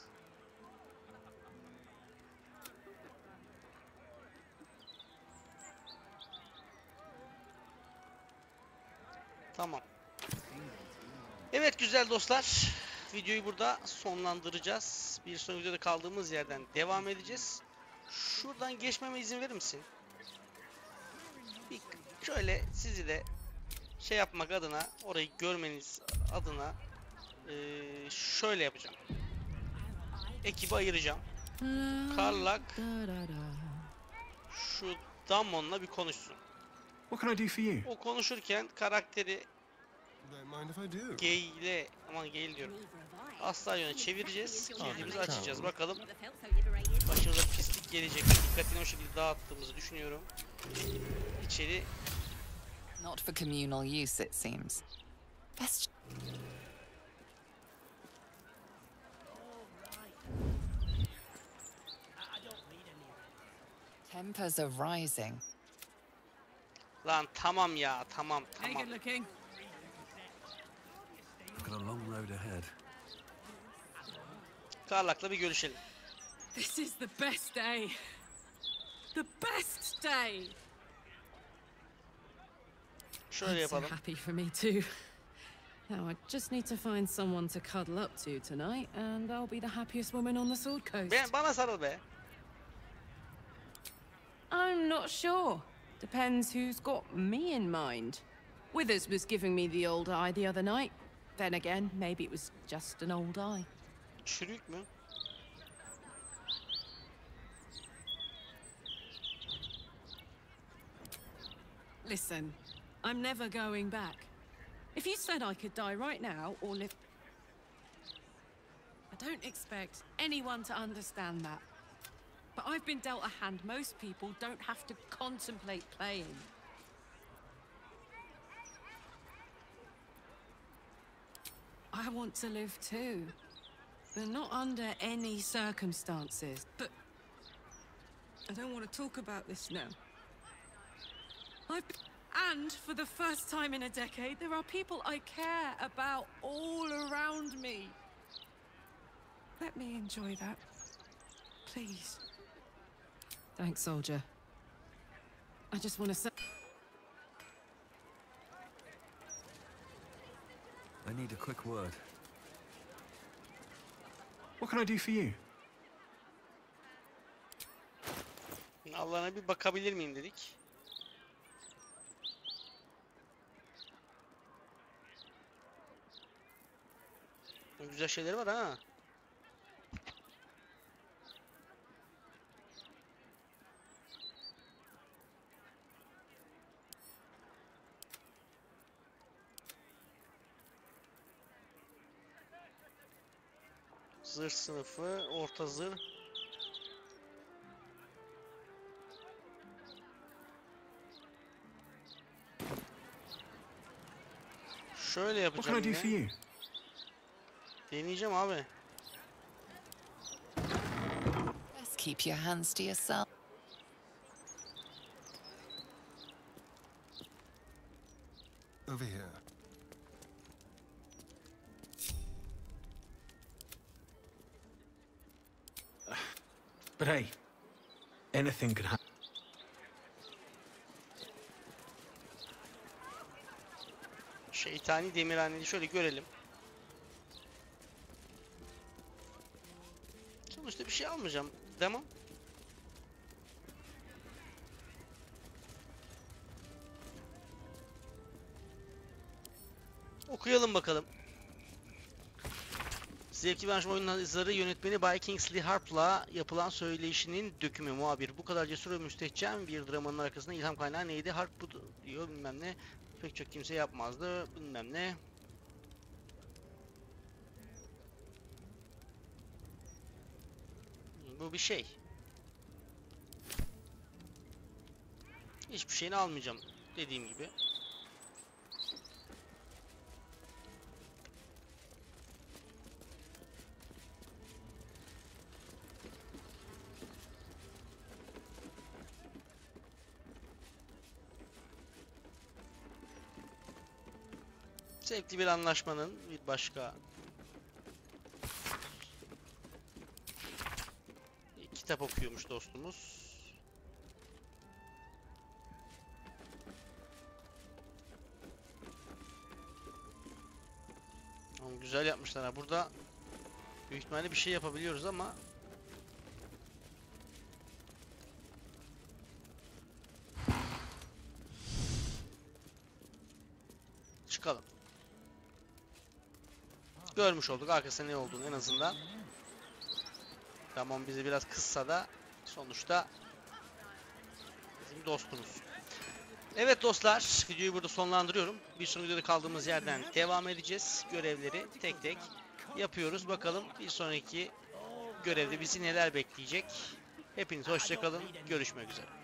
Tamam. Evet güzel dostlar. Videoyu burada sonlandıracağız. Bir sonraki videoda kaldığımız yerden devam edeceğiz. Şuradan geçmeme izin verir misin? Bir şöyle sizi de şey yapmak adına, orayı görmeniz adına şöyle yapacağım. Ekibi ayıracağım. Karlak şu Dammon'la bir konuşsun. What can I do for you? O konuşurken karakteri Don't mind if I do. Gale, aman Gale diyorum. Asla yöne çevireceğiz. Kilidimizi açacağız. Bakalım başımıza pislik gelecek. Dikkatini o şekilde dağıttığımızı düşünüyorum. İçeri Not for communal use, it seems. Best. Tempers are rising. Lan tamam ya, tamam. Hey, good looking. I've got a long road ahead. Karlak'la bir görüşelim. This is the best day. The best day. Şöyle I'm so yapalım. happy for me too. Now I just need to find someone to cuddle up to tonight, and I'll be the happiest woman on the Sword Coast. Bana sarıl be. I'm not sure. Depends who's got me in mind. Withers was giving me the old eye the other night. Then again, maybe it was just an old eye. Çürük mü? Listen, I'm never going back. If you said I could die right now or live... I don't expect anyone to understand that. But I've been dealt a hand most people don't have to contemplate playing. I want to live too. But not under any circumstances. But I don't want to talk about this now. And for the first time in a decade, there are people I care about all around me. Let me enjoy that. Please. Thanks, soldier. I just want to say... I need a quick word. What can I do for you? Allah'ına bir bakabilir miyim dedik. Güzel şeyler var ha. Zırh sınıfı, orta zırh. Şöyle yapacağım yine. Deneyeceğim abi. Best keep your hands to yourself. Over here. But hey, anything could happen. Şeytani demirhaneli şöyle görelim. Sonuçta bir şey almayacağım. Demem. Okuyalım bakalım. Zevkli bir oyunun yazarı, yönetmeni Bay Kingsley Harp'la yapılan söyleyişinin dökümü muhabir. Bu kadar cesur ve müstehcen bir dramanın arkasında ilham kaynağı neydi? Harp bu diyor bilmem ne. Pek çok kimse yapmazdı bilmem ne. Bu bir şey. Hiçbir şeyini almayacağım dediğim gibi. Zevkli bir anlaşmanın bir başka kitap okuyormuş dostumuz. Ama güzel yapmışlar ha. Burada büyük ihtimalle bir şey yapabiliyoruz ama çıkalım. Görmüş olduk arkasında ne olduğunu en azından. Tamam bizi biraz kızsa da sonuçta bizim dostumuz. Evet dostlar, videoyu burada sonlandırıyorum. Bir sonraki videoda kaldığımız yerden devam edeceğiz. Görevleri tek tek yapıyoruz. Bakalım bir sonraki görevde bizi neler bekleyecek. Hepiniz hoşça kalın. Görüşmek üzere.